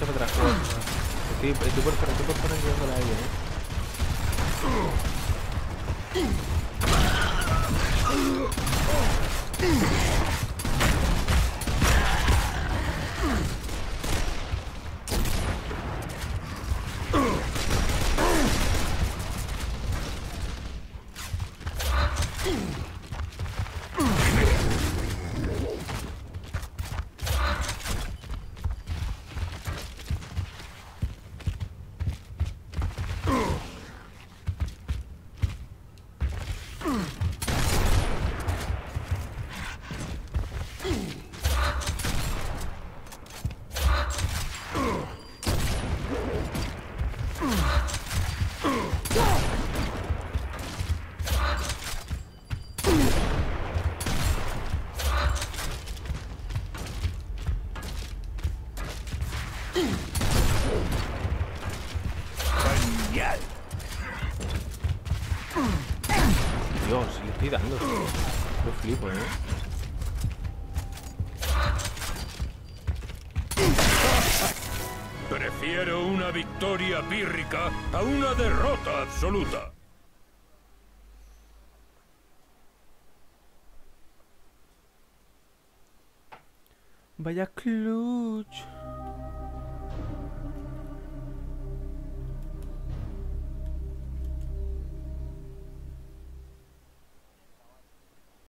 muchas otras cosas. Estoy por poner ayudándola a ella, Dios, le estoy dando. Yo flipo, Prefiero una victoria pírrica a una derrota absoluta. Vaya clutch.